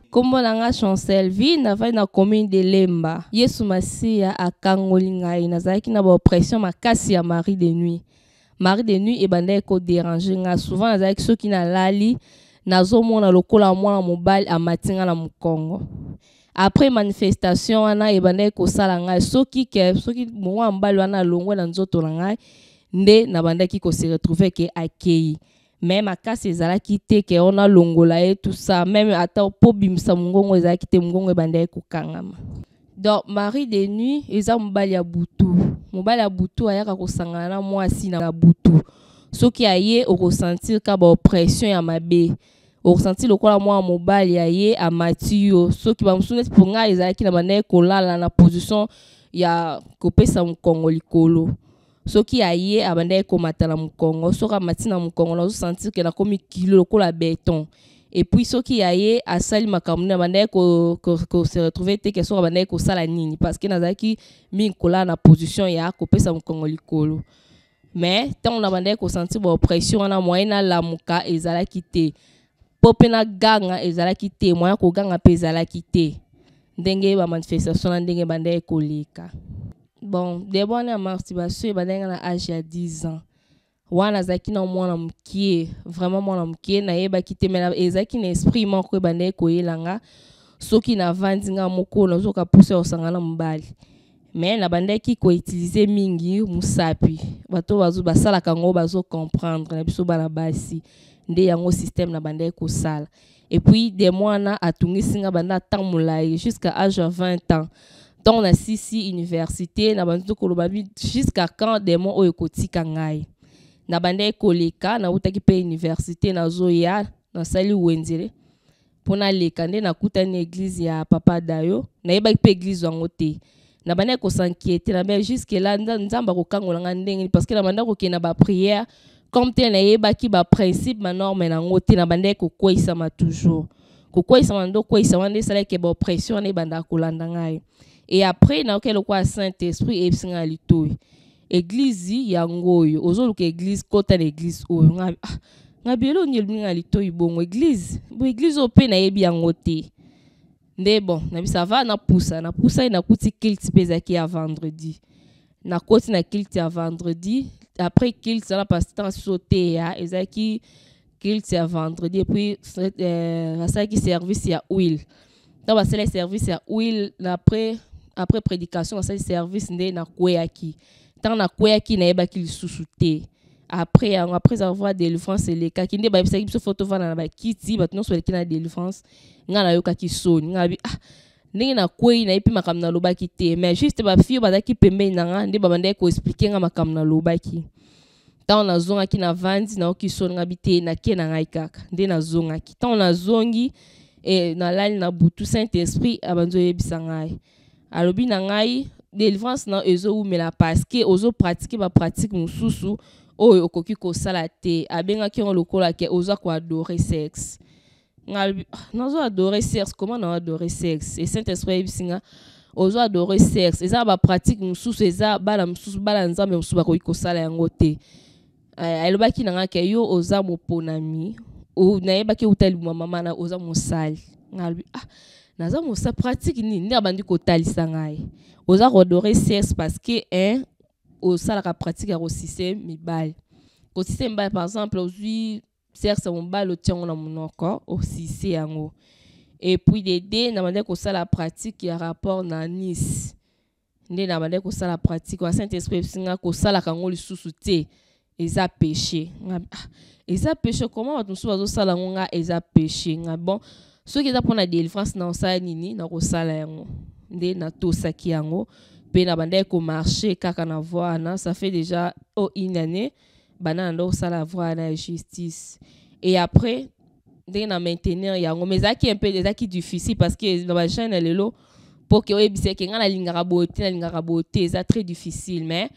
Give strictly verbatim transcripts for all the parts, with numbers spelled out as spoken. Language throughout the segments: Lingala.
Kombo nanga Chancel vi na vai na commune de Lemba. Yesu Masia akangoli ngai nazalaki na ba oppression makasi ya mari de nuit. Mari de nuit e banda ko déranger nga souvent nazalaki soki na lali nazomona lokola mwana mobali amatinga na mukongo. Après manifestation wana e banda ko sala ngai soki ke soki mwana mobali wana longwe na nzoto na ngai nde na banda ki ko se retrouver ke akei. Même à kasi ezalaki te ke ona longola et tout ça même ata po bimisa mungongo ezalaki te mungongo ebanda ko kangama. Donc mari de nuit eza mobali ya butu. Mobali ya butu ayaka kosangana na mwasi na butu. Soki aye okosentir ka ba oppression ya mabe. Okosentir lokola mwa mobali aye amati yo. Soki ba musune pour nga ezalaki na banda kolala na position ya kopesa mukongo likolo. Soki aye abanda ko matala mukongo soka matina mukongo na sentir que na komi kilo lokola béton. Et puis soki aye asali makamuna abanda ko ko se retrouver te que soka abanda ko sala nini parce que nazaki mi kola na position ya ko pesa mukongo likolo. Mais tant na abanda ko sentir ba oppression na moyena la muka ezalaki te. Popena ganga ezalaki te moya ko ganga pe ezalaki te. Ndenge ba manifestation na ndenge banda ko lika. Bon, d'abord na masturbation ebandanga na âge ya dix ans. Wana zaki na mwana mkie, vraiment mwana mkie na yeba kite mena ezaki na esprit moko ebandanga ko yelanga. Soki na vandinga moko na zoka pousse osangana mbali. Mais na bandaki ko utiliser mingi musapi. Bato bazo basala kango bazo comprendre na biso bana basi. Nde yango système na bandaki ko sala. Et puis des mois na atungisinga banda tamulai jusqu'à âge de vingt ans. Donc na sisi université na bantu kolobabi jusqu'à quand des mois oyo kotika ngai na bande koleka na utaki pe université na zoya na sali wenzele pona leka nde na kutani église ya papa dayo na yeba pe église wango te na bande ko s'inquiéter na mais jusque là nzamba ko kangola ndenge parce que na bande ko kena ba prière comme te na yeba ki ba principe ma norme na ngote na bande ko koisa ma toujours ko koisa mando koisa wande sala ke ba oppression na banda kolanda ngai. Et après, na okelo kwa Saint-Esprit et singa litoi. Église yangoyo. Ozo luka église kota l'église oyo. Nga nga bielo nyelmi nga litoi bongo église. Bo église ope na yebi yangote. Nde bon, na bi ça va na poussa, na poussa na kuti kilt pezaki à vendredi. Na koti na kilt à vendredi. Après kilt ça la pasteur sauté ya, ezaki kilt à vendredi et puis euh ça qui service ya huile. Donc c'est le service ya huile après après prédication ça service ndé na kweyaki tant na kweyaki na yebaki lisusuté après après avoir délivrance les cas qui ndé ba bisa biso photo vana na ba kiti batno so lekina délivrance nga na yoka ki soni nga bi ah ndenge na kwei na ipi makam na lobaki te mais juste ba fio bazaki pembe na nga ndé ba bande ko expliquer nga makam na lobaki tant na zonga ki na vandi na oki soni nga bité na ke na ngai kaka ndé na zonga ki tant na zongi et na lali na butu Saint-Esprit abanzo yebisa ngai alobi na ngai délivrance na ezo umela parce que ozo pratiquer ba pratique mususu oyo okoki ko sala te abenga ki on lokola ke ozo ko adorer sexe ngai nazo adorer sexe comment na adorer sexe et Saint-Esprit yebisa ozo adorer sexe eza ba pratique mususu eza bala mususu bala nzambe mususu bakoki ko sala yango te alobaki na ngai ke yo oza moponami ou na yeba ki utali mama na oza mosali ngai ah naza mosa pratique ni ndi abandi ko talisa ngai oza adorer sexe parce que hein au sala ka pratique ya osise mibali ko sise mibali par exemple ozui sexe mobali otiango na monoko osise yango et puis de deux na bande ko sala pratique ya rapport na Nice ndi na bande ko sala pratique wa Saint-Esprit singa ko sala kango lisusu te eza péché eza péché comment bato mususu bazosala yango nga eza péché nga bon soki eza mpona délivrance na osala nini na kosala yango nde na tosaki yango mpe na bandai komarche kaka na voie wana ça fait déjà oh, une année bana na ndo kosala voie wana ya justice et après ndenge na maintenir yango mais ezalaki un peu ezalaki difficile parce que na bajeune na lelo mpo ke oyebiseke nga nalingaka boye te nalingaka boye te eza très difficile mais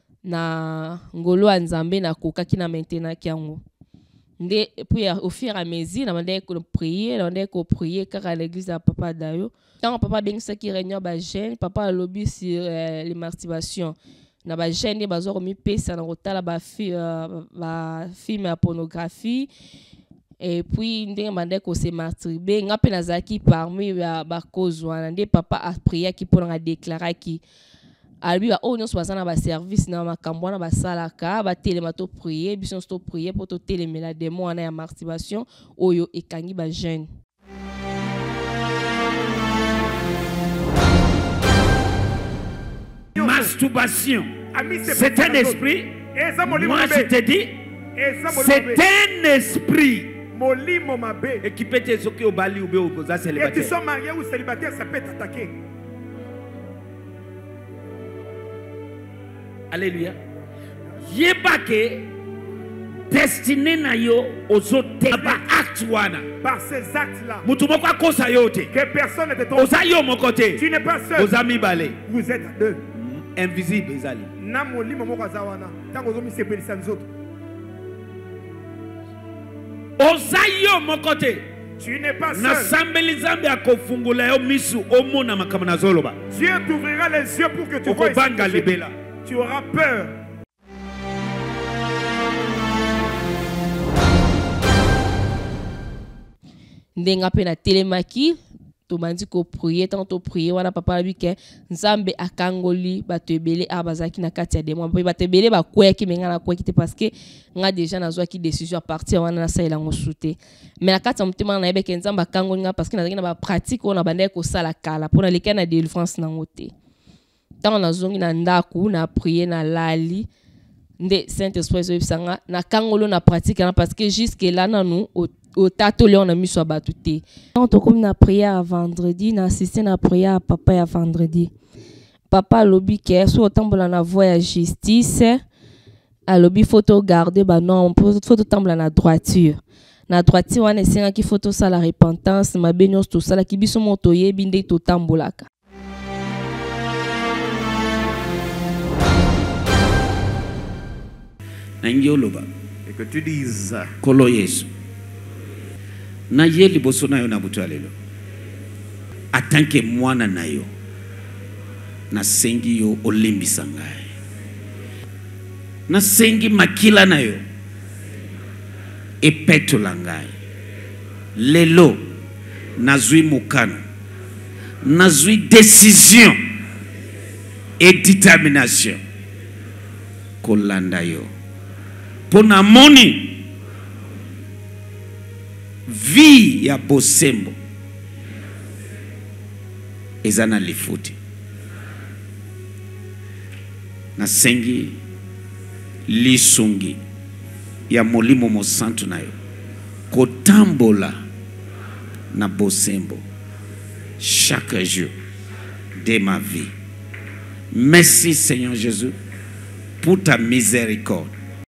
na ngolo ya nzambe nakokaki na maintenaki yango nde puis au fur et à mesure na bandai ko prier na bandai ko prier kaka l'église ya papa dayo tant papa bengisaki réunion ba jeune papa alobi sur euh, les masturbations na ba jeune bazo komi pesa na kotala ba fi, uh, ba film ya pornographie et puis ndenge bande ko se masturber nga pe nazaki parmi ba cause wana nde papa a prié ki pour nga déclarer ki albi ba o nyonso basana ba service na makambo na basalaka ba telema to prier biso to prier pour to telemela démon wana ya masturbation oyo ekangi ba jeune. Masturbation, c'est un esprit. Moi je te dis, c'est un esprit. Et qui peut être au bali ou au célibataire. Et tu sois marié ou célibataire, ça peut t'attaquer. Alléluia. Yebake destiné na yo ozote ba acte wana. Par ces actes-là. Mutu moko akosa yote. Que personne ne te trompe. Oza yo mon côté. Tu n'es pas seul. Oza mibale. Vous êtes à deux. Invisible ezali. Na molimo moko azawana. Tango zo mi sepelisa nzoto. Oza yo mon côté. Tu n'es pas seul. Na sambeli zambe akofungula yo misu omona makama na zoloba. Dieu t'ouvrira les yeux pour que tu vois. Tu auras peur. Ndenga pe na telemaki to bandi ko prier tant to prier wana papa la bike nzambe akangoli bato ebele abazaki na kati ya demo ba bato ebele ba kweki menga na kweki te parce que nga déjà nazwa ki décision à partir wana na saila ngosute mais na kati ya mutema na yebeke nzambe akangoli nga parce que nazaki na ba pratique ona bande ko sala kala pona leka na délivrance na ngote tant na zongi na ndaku na prier na lali nde Saint-Esprit zo bisanga na kangolo na pratique na parce que jusque là na nous au tato on a mis sur batouté. Quand on comme na prière à vendredi, na assisté na prière à papa à vendredi. Papa lobby que soit tambola na voie à justice, à lobby photo garder bah non, photo tambola na droiture. Na droiture on essaie qui photo ça la repentance, ma bénios tout ça la qui biso motoye binde to tambolaka. Nangioloba et que tu dises Kolo Yesu. Na ye liboso na yo na butu alelo atanke mwana na yo na sengi yo olimbisa ngai na sengi makila na yo epetola ngai lelo nazwi mukano nazwi décision et détermination kolanda yo pona moni vie ya bosembo ezana lifuti na sengi lisungi ya molimo mosantu na yo kotambola na bosembo chaque jour de ma vie. Merci Seigneur Jésus pour ta miséricorde.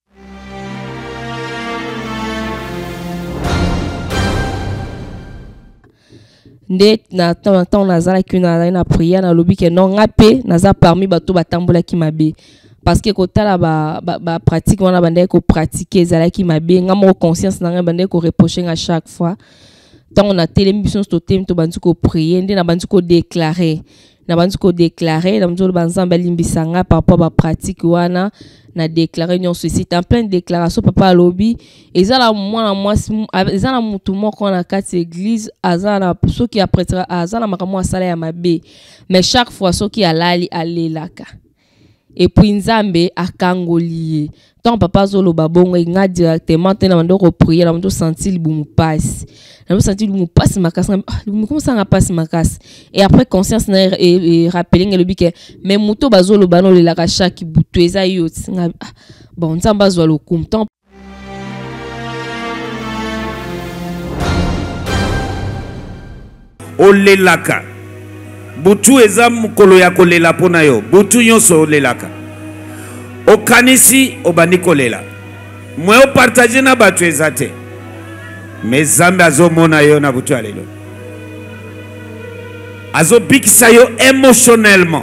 Nde na temps nazala ki na na prière na lobi ke non ngape naza parmi bato batambola ki mabe parce que kotala ba ba, ba pratique wana bande ko pratiquer ezala ki mabe ngamo conscience na nga bande ko reprocher à chaque fois tant on a télémission to thème to bandi ko prier nde na bandi ko déclarer na bandi ko déclarer na mzolo banzamba limbisanga par rapport ba pratique wana na déclarer nyon ceci en pleine déclaration papa lobi ezala mwana mwasi ezala mutu moko na kati église azana soki aprêtre azana makamwa sala ya mabe mais chaque fois soki alali alelaka et puis nzambe akangolié tant papa zolo babongo nga directement tena mando ko prier na mando sentir libumu passe na mando sentir libumu passe makasi libumu comme ça nga passe makasi et après conscience na et rappeler le bique mais muto bazolo bano le la chaque butu eza yo bon nzamba zo lo kumtan olelaka butu eza mukolo ya kolela pona yo butu nyonso olelaka okanisi obandi kolela mwe o partager na batu ezate mais zambe azomona yo na butu alelo azo bikisa yo émotionnellement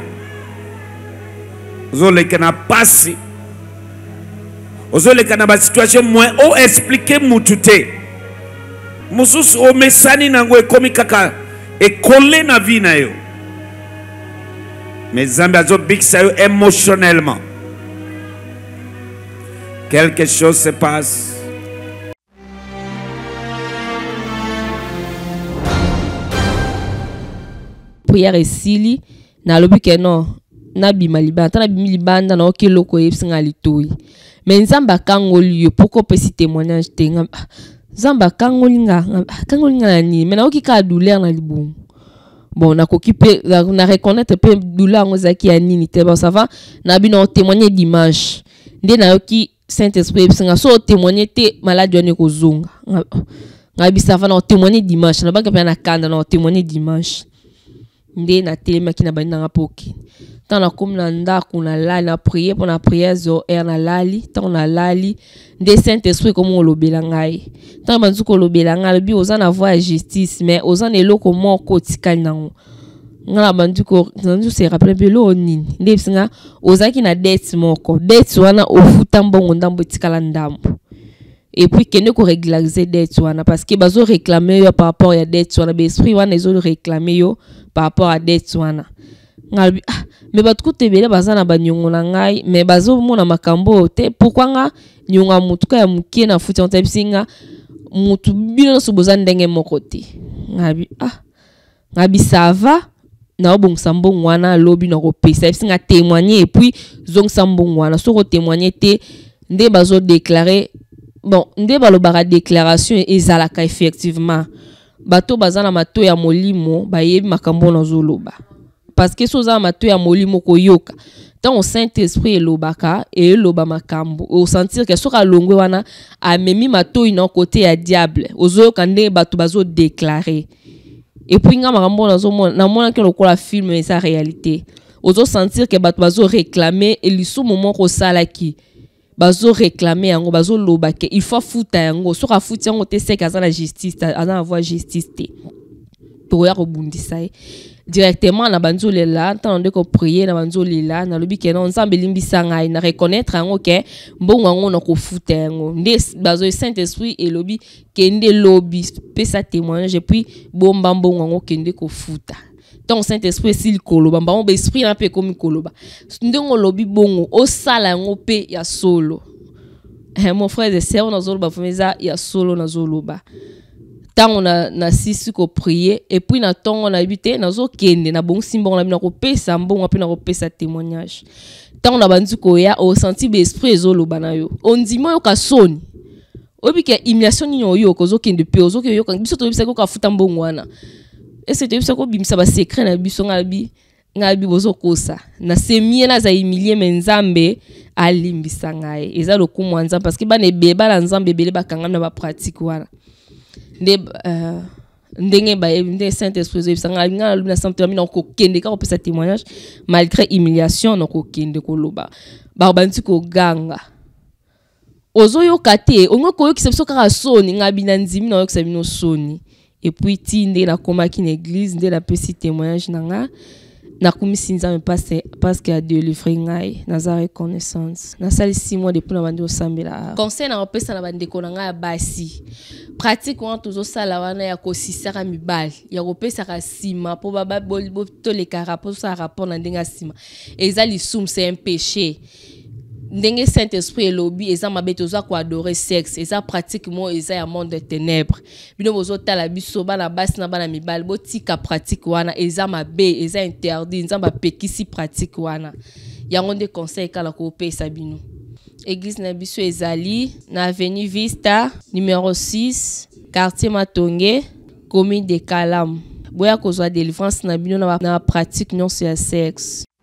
ozoleka na pasi ozoleka na ba situation mwe o expliquer mutu te mususu o mesani nango ekomi kaka ekole na vie na yo mais zambe azo bikisa yo émotionnellement. Quelque chose se passe. prière esili na lobi ke non na bima libanda ta na bimi libanda na okelo ko yebsinga litoi mais nzamba kangoli yo poko pesi témoignage tenga nzamba kangoli nga kangoli nga ni mais na okika douleur na libongo bon na kokipe na reconnaître pe douleur ngozaki ya nini te bon ça va na bino témoigner dimanche nde na yoki Saint-Esprit yebsinga so témoigner te malade yone kozonga nga bisava na témoigner dimanche na banka pe na kanda na témoigner dimanche nde na telema ki na banda nga poki tant na comme na ndako na lali na prier pour na prière zo er na lali tant na lali nde Saint-Esprit comme on lobela ngai tant banzu ko lobela ngai bi oza na voie justice mais oza na eloko moko tikali nango ngala bandu ko nandu se rappelle belo nini nde singa oza ki na dette moko dette wana ofuta mbongo ndambo tikala ndambo et puis kende ko régulariser dette wana parce que bazo réclamer yo par rapport à dette wana l'esprit wana ezo réclamer yo par rapport à dette wana ngalbi ah mais batko tebele bazana banyongo na ngai mais bazo mona makambo te pourquoi nga nyonga mutuka ya mukie na futi on tepsinga mutu bino so bozana ndenge moko te ngabi ah ngabi ça va na obong sambong wana lobi na ko pesa singa témoigner et puis zong sambong wana so ko témoigner te nde bazo déclarer bon nde balobara déclaration ezalaka effectivement bato bazana mato ya molimo bayebi makambo na zoloba parce que soza mato ya molimo koyoka tant au Saint-Esprit elobaka et eloba makambo au sentir que soka longwe wana amemi mato ina côté ya diable ozoyoka nde bato bazo déclarer et puis nga makambo na zo na mona ke lokola film mais ça réalité ozo sentir que bato bazo réclamer et liso moment ko salaki bazo réclamer yango bazo loba ke il faut futa yango soka futa yango te seka za la justice ana avoir justice te pour ya rebondisa directement na banzo lela tant de ko prier na banzo lela na lobi ke non nzambe limbisa ngai na reconnaître yango ke mbongo yango na ko futa yango nde bazo Saint-Esprit et lobi kende lobi pesa témoignage et puis bomba mbongo yango kende ko futa tant Saint-Esprit s'il koloba mbamo ba esprit na pe komi koloba ndongo lobi bongo o sala yango pe ya solo eh mon frère et sœur na zolo ba fomeza ya solo na zoloba tant na na sisi ko prier et puis na tongo na habité na zo kende na bon simbo na bina ko pesa mbongo pe na ko pesa témoignage tant na bandu ko ya o senti be esprit zoloba na yo on dit mo yo ka soni obi ke humiliation ni yo ko zo kende pe zo ke yo kan biso to bisa ko ka futa mbongo wana et c'est bisa ko bimisa ba secret na biso ngabi ngabi bozo kosa na semie na za humilier menzambe alimbisa ngai eza lo kumwanza parce que ba ne beba la nzambe bele bakanga na ba pratique wana nde euh ndenge ba nde Saint-Esprit sanga nga na santé na ko kende ka ko pesa témoignage malgré humiliation na ko kende ko loba ba bantu ko ganga ozo yo kate ongo ko yo kisebiso ka soni ngabi na nzimi na yo kisabino soni et puis ti nde na komaki na église nde la pesi témoignage nanga na komisi nzambe passe parce que a Dieu livrer ngai na za reconnaissance na sali six mois depuis na bandi osambela conseil na opesa na bandeko na ngai basi pratique wana tozo sala wana ya kosisaka mibali ya kopesa ka sima po baba bo to le rapport ça rapport na ndenga sima eza lisum c'est un péché ndenge Saint-Esprit lobby eza mabeto za ko adorer sexe eza pratiquement eza ya monde de ténèbres bino bozo tala biso bana basi na bana mibali botika pratique wana eza mabe eza interdit nzamba pekisi pratique wana yango nde conseil kala ko pesa bino église na biso ezali na avenue Vista numéro six quartier Matonge commune de Kalam boya kozwa délivrance na bino na pratique non c'est sexe